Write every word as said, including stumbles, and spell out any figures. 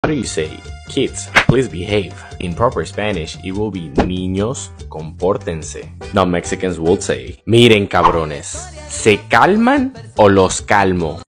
How do you say, kids, please behave? In proper Spanish, it will be niños, compórtense. Now Mexicans will say, miren cabrones, ¿se calman o los calmo?